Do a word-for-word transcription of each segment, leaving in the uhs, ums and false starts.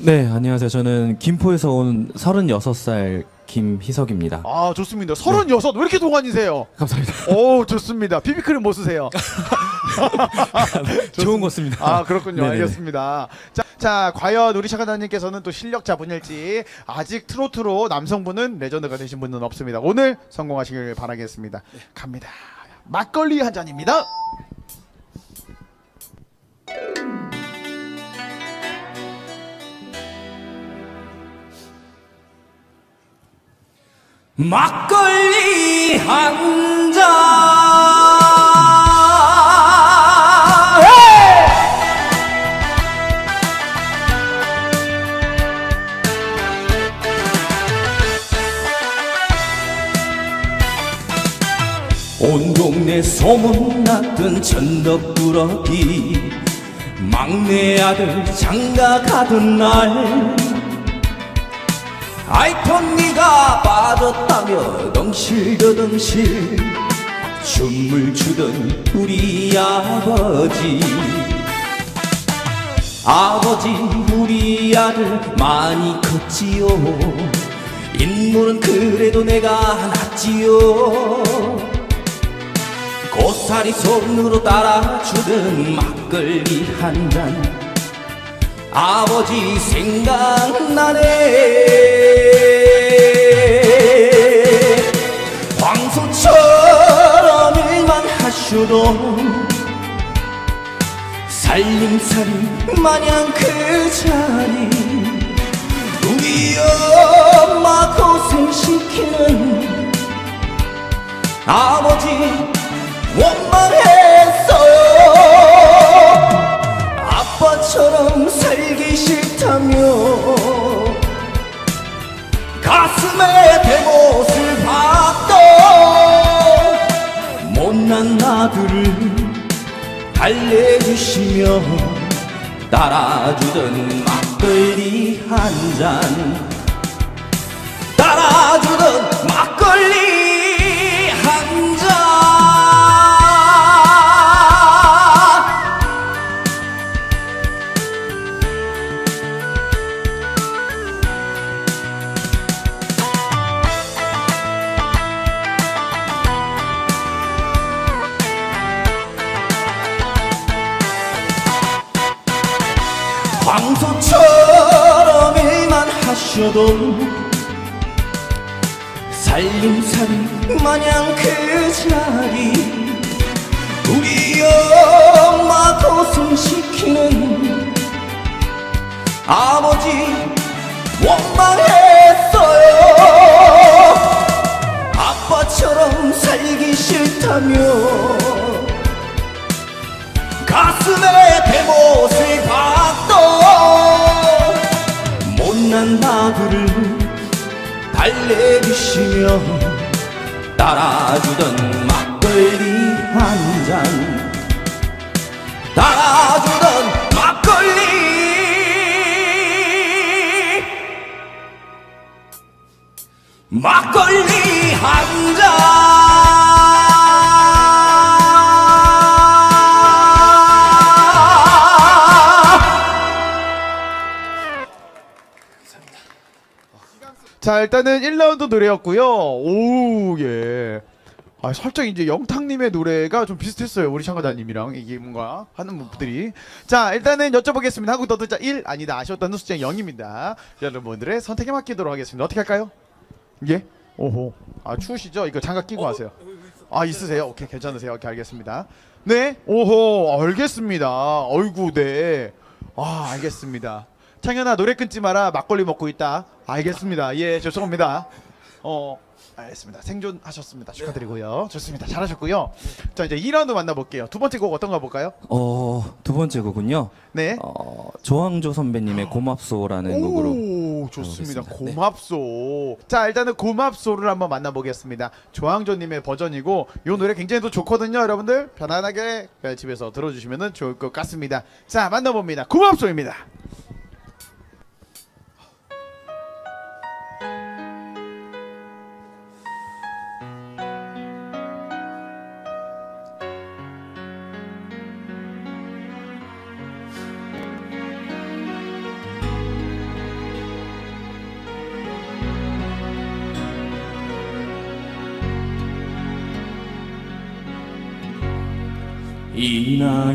네, 안녕하세요. 저는 김포에서 온 서른여섯 살 김희석입니다. 아, 좋습니다. 서른여섯, 네. 왜 이렇게 동안이세요? 감사합니다. 오, 좋습니다. 비비크림 뭐 쓰세요? 좋은 거 씁니다. 아, 그렇군요. 네네네. 알겠습니다. 자, 자, 과연 우리 샤가다님께서는 또 실력자분일지, 아직 트로트로 남성분은 레전드가 되신 분은 없습니다. 오늘 성공하시길 바라겠습니다. 네. 갑니다. 막걸리 한 잔입니다. 막걸리 한 잔. 온 동네 소문났던 천덕꾸러기 막내 아들 장가 가던 날 아이폰 네가 빠졌다며 덩실더덩실 춤을 추던 우리 아버지. 아버지 우리 아들 많이 컸지요. 인물은 그래도 내가 낫지요. 고사리 손으로 따라주던 막걸리 한 잔 아버지 생각나네. 황소처럼 일만 하셔도 살림살이 마냥 그 자리 우리 엄마 고생시키는 아버지 원망했어요. 아빠처럼 살기 싫다며 가슴에 대못을 박던 못난 아들을 달래주시며 따라주던 막걸리 한 잔 따라주던 막걸리 한 잔. 황소처럼 일만 하셔도 살림살이 마냥 그 자리 우리 엄마 고생시키는 아버지 원망했어요. 아빠처럼 살기 싫다며 가슴에 대못을 박던 못난 아들을 달래주시며 따라주던 막걸리 한 잔 따라주던 막걸리 막걸리 한 잔. 자, 일단은 일 라운드 노래였고요. 오, 예. 아, 살짝 이제 영탁님의 노래가 좀 비슷했어요. 우리 샹가다님이랑 이게 뭔가 하는 분들이. 자, 일단은 여쭤보겠습니다. 한국 더 듣자 일, 아니다. 아쉬웠다는 숫자 영입니다. 여러분들의 선택에 맡기도록 하겠습니다. 어떻게 할까요? 예? 오호. 아, 추우시죠? 이거 장갑 끼고 하세요. 아, 있으세요? 오케이, 괜찮으세요? 오케이, 알겠습니다. 네? 오호, 알겠습니다. 어이구, 네. 아, 알겠습니다. 창현아, 노래 끊지 마라. 막걸리 먹고 있다. 알겠습니다. 예, 죄송합니다. 어, 알겠습니다. 생존하셨습니다. 축하드리고요. 좋습니다. 잘하셨고요. 자, 이제 이 라운드 만나볼게요. 두 번째 곡 어떤 거 볼까요? 어, 두 번째 곡은요. 네. 어, 조항조 선배님의 고맙소라는 곡으로. 오, 좋습니다. 가보겠습니다. 고맙소. 네. 자, 일단은 고맙소를 한번 만나보겠습니다. 조항조님의 버전이고 이 노래 굉장히 또 좋거든요. 여러분들 편안하게 집에서 들어주시면 좋을 것 같습니다. 자, 만나봅니다. 고맙소입니다. 이 나이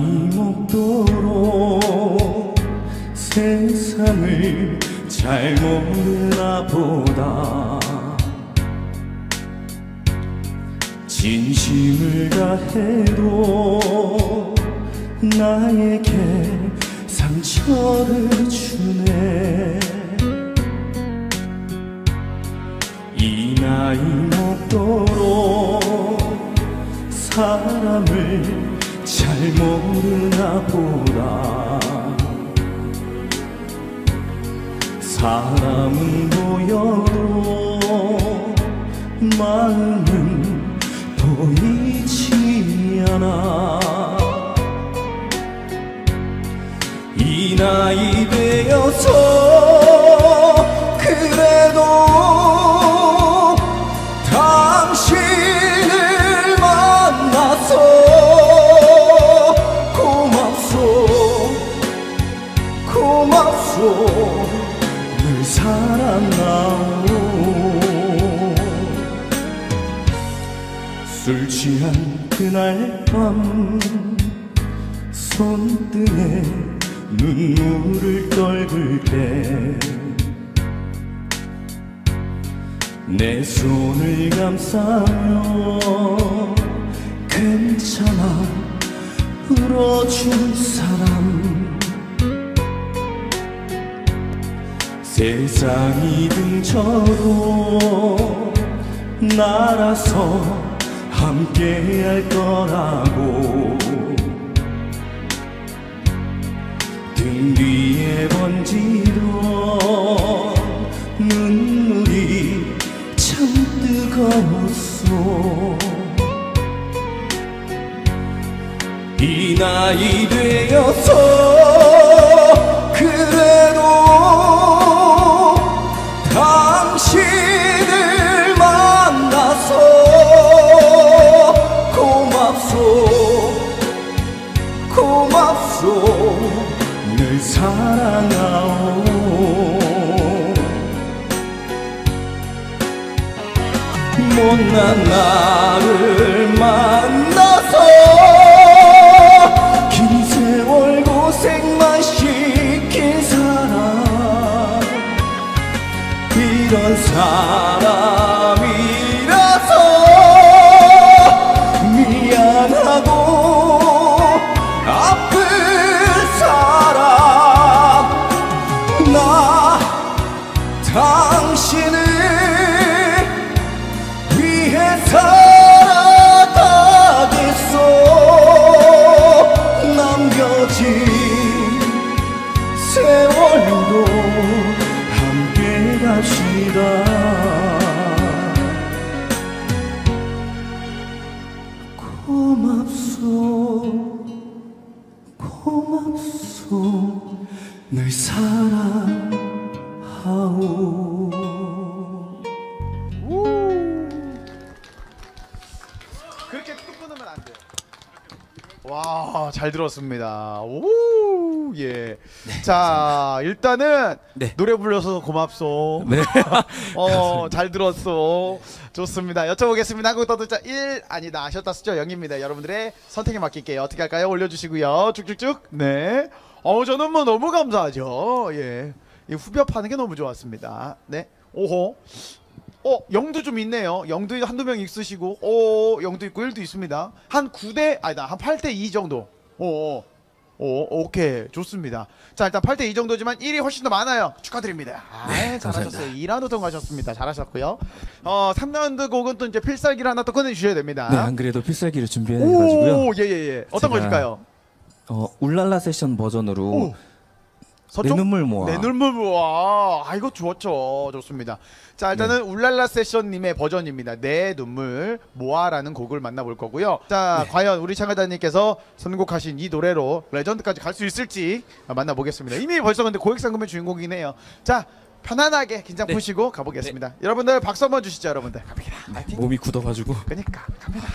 먹도록 세상을 잘 모르나 보다. 진심을 다해도 나에게 상처를 주네. 이 나이 먹도록 사람을 잘 모르나 보다. 사람은 보여도 마음은 보이지 않아. 이 나이 되어서 그래도 당신을 만나서 고맙소 고맙소 늘 사랑하오. 술 취한 그날 밤 손등에 눈물을 떨굴 때 내 손을 감싸며 괜찮아 울어준 사람. 세상이 등쳐도 날아서 함께 할 거라고. 등 뒤에 번지던 눈물이 참 뜨거웠어. 이 나이 되어서 그래도 당신을 만나서 고맙소 고맙소 늘 사랑하오. 못난 나를 만나서 긴 세월 고생만 시킨 사람. 이런 사람이라서 미안하고 아픈 사람. 나 당신을 위해 살아가겠소. 남겨진 세월도 함께 갑시다. 고맙소 고맙소 늘 사랑하오. 그렇게 뚝 끊으면 안 돼요. 와, 잘 들었습니다. 오, 예. 자, 일단은 네. 노래 불러서 고맙소. 네. 어, 잘 들었어. 좋습니다. 여쭤보겠습니다. 한국 떠들자 일 아니다. 아셨다 수죠 영입니다. 여러분들의 선택에 맡길게요. 어떻게 할까요? 올려주시고요. 쭉쭉쭉. 네. 어, 저는 뭐 너무 감사하죠. 예. 이 후벼 파는 게 너무 좋았습니다. 네. 오호. 어, 영도 좀 있네요. 영도 한두 명 있으시고, 오, 영도 있고, 일도 있습니다. 한 구 대, 아니다, 한 팔 대 이 정도. 오, 오, 오케이. 좋습니다. 자, 일단 팔 대 이 정도지만 일이 훨씬 더 많아요. 축하드립니다. 아, 네, 잘하셨어요. 이 라운드 통과하셨습니다. 잘하셨고요. 어, 삼 라운드 곡은 또 이제 필살기를 하나 또 꺼내주셔야 됩니다. 네, 안 그래도 필살기를 준비해가지고요. 오, 예, 예, 예. 어떤 제가- 것일까요? 어, 울랄라 세션 버전으로 오. 내 눈물 모아. 내 눈물 모아. 아, 이거 좋죠. 좋습니다. 자, 일단은 울랄라 세션님의 버전입니다. 내 눈물 모아라는 곡을 만나볼 거고요. 자, 네. 과연 우리 참가자님께서 선곡하신 이 노래로 레전드까지 갈 수 있을지 만나보겠습니다. 이미 벌써 근데 고액상금의 주인공이긴 해요. 자, 편안하게 긴장 네. 푸시고 가보겠습니다. 여러분들 박수 한번 주시죠, 여러분들. 갑니다. 파이팅. 몸이 굳어가지고. 그러니까 갑니다.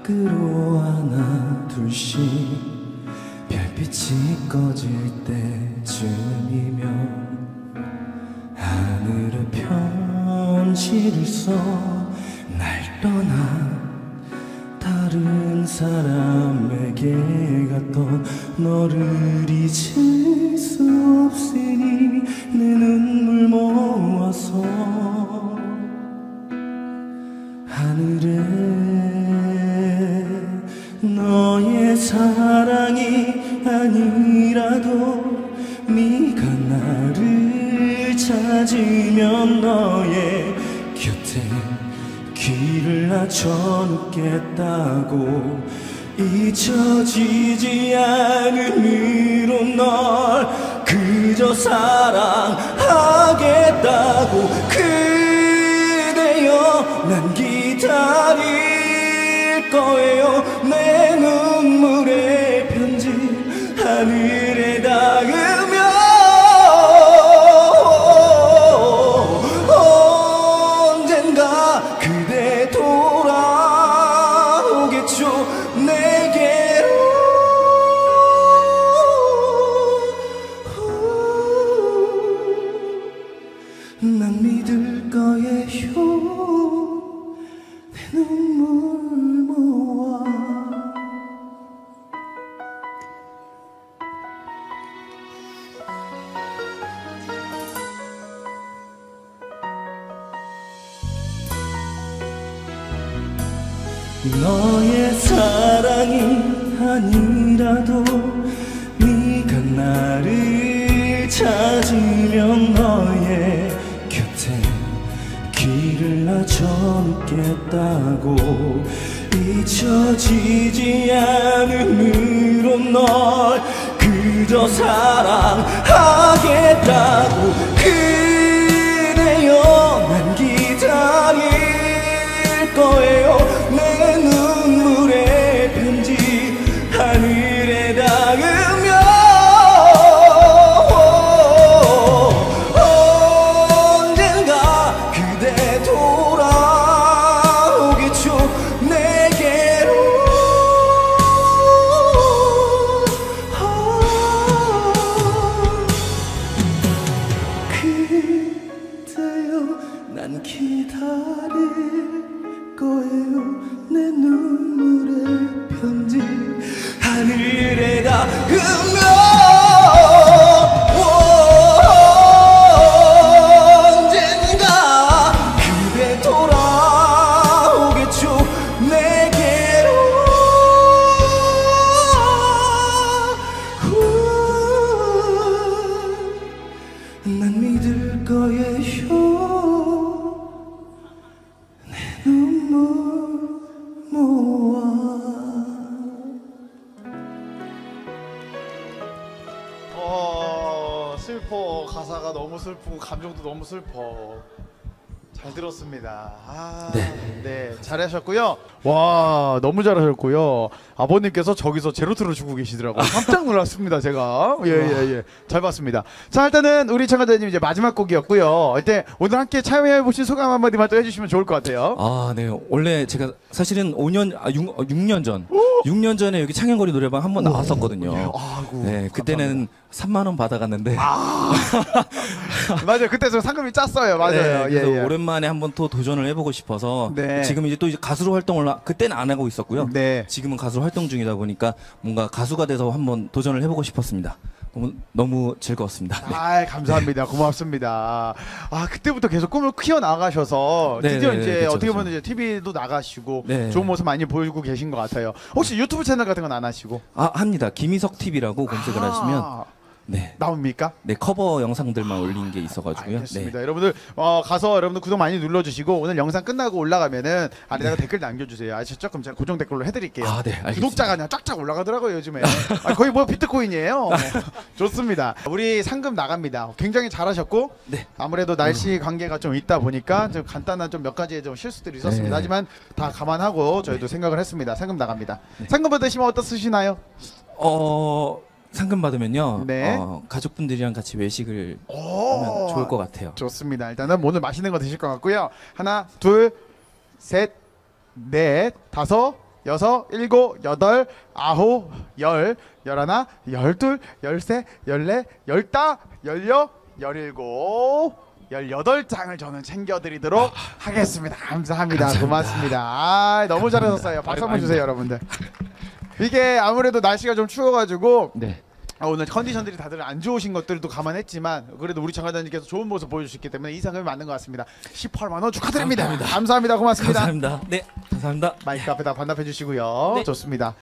밖으로 하나 둘씩 별빛이 꺼질 때쯤이면 하늘에 편지를 써 날 떠나 다른 사람에게 갔던 너를 잊을 수 없으니 내 눈물 모아서 하늘에 너의 사랑이 아니라도 네가 나를 찾으면 너의 곁에 길을 낮춰놓겠다고 잊혀지지 않음으로 널 그저 사랑하겠다고 그대여 난 기다릴 거예요 내 눈물의 편지 하늘에 닿으며 언젠가 그대 돌아오겠죠 내게로 난 믿을 거예요 내 눈물 모아 너의 사랑이 아니라도 네가 나를 찾으면 너의 곁에 길을 낮춰놓겠다고 잊혀지지 않음으로 널 그저 사랑하겠다고 그대여 난 기다릴 거예요 내 눈물의 편지 하늘에 닿으며 언젠가 그대 돌아오겠죠 내게로 그대여 난 기다릴 거예요 내 눈물의 편지 하늘에 닿으며 언젠가 그대 돌아오겠죠 내게로 난 믿을 거예요 눈물 모아 어 슬퍼 가사가 너무 슬프고 감정도 너무 슬퍼 잘 들었습니다. 아, 네. 네, 잘하셨고요. 와, 너무 잘하셨고요. 아버님께서 저기서 제로트를 주고 계시더라고요. 깜짝 놀랐습니다, 제가. 예, 예, 예. 잘 봤습니다. 자, 일단은 우리 참가자님 이제 마지막 곡이었고요. 일단 오늘 함께 참여해보신 소감 한마디만 또 해주시면 좋을 것 같아요. 아, 네. 원래 제가 사실은 오 년, 아, 육 년 전, 육 년 전에 여기 창현거리 노래방 한 번 나왔었거든요. 아이고, 네, 그때는 삼만 원 받아갔는데. 아 맞아요. 그때 저 상금이 짰어요. 맞아요. 네, 그래서 예, 예. 오랜만에 한번 또 도전을 해보고 싶어서 네. 지금 이제 또 이제 가수로 활동을 하- 그때는 안 하고 있었고요. 네. 지금은 가수로 활동 중이다 보니까 뭔가 가수가 돼서 한번 도전을 해보고 싶었습니다. 너무, 너무 즐거웠습니다. 네. 아, 감사합니다. 고맙습니다. 아, 그때부터 계속 꿈을 키워 나가셔서 네, 드디어 네, 이제 네, 그쵸, 어떻게 그쵸. 보면 이제 티비도 나가시고 네. 좋은 모습 많이 보이고 계신 것 같아요. 혹시 유튜브 채널 같은 건 안 하시고? 아, 합니다. 김희석 티비라고 검색을 아, 하시면 네. 나옵니까? 네, 커버 영상들만 올린 게 있어가지고요. 알겠습니다. 네. 여러분들 어, 가서 여러분들 구독 많이 눌러주시고 오늘 영상 끝나고 올라가면은 아래다가 댓글 남겨주세요. 아시죠? 그럼 제가 고정 댓글로 해드릴게요. 아, 네, 알겠습니다. 구독자가 그냥 쫙쫙 올라가더라고요 요즘에. 아, 거의 뭐 비트코인이에요. 좋습니다. 우리 상금 나갑니다. 굉장히 잘하셨고 네. 아무래도 날씨 관계가 좀 있다 보니까 좀 간단한 좀 몇 가지의 좀 실수들이 있었습니다. 네. 하지만 다 감안하고 저희도 생각을 했습니다. 상금 나갑니다. 상금 받으시면 어떠시나요? 어, 상금 받으면요. 네. 어, 가족분들이랑 같이 외식을 오, 하면 좋을 것 같아요. 좋습니다. 일단은 오늘 맛있는 거 드실 것 같고요. 하나, 둘, 셋, 넷, 다섯, 여섯, 일곱, 여덟, 아홉, 열, 열하나, 열둘, 열세, 열네, 열다, 열여, 열일곱, 열여덟 장을 저는 챙겨드리도록 하겠습니다. 감사합니다. 감사합니다. 고맙습니다. 아, 너무 잘하셨어요. 박수 한번 주세요, 여러분들. 이게 아무래도 날씨가 좀 추워가지고 네. 아, 오늘 컨디션들이 다들 안 좋으신 것들도 감안했지만 그래도 우리 장관장님께서 좋은 모습 보여주셨기 때문에 이 상금이 맞는 것 같습니다. 십팔만 원 축하드립니다. 감사합니다. 감사합니다. 고맙습니다. 감사합니다. 네, 감사합니다. 마이크 앞에다 반납해 주시고요. 네. 좋습니다.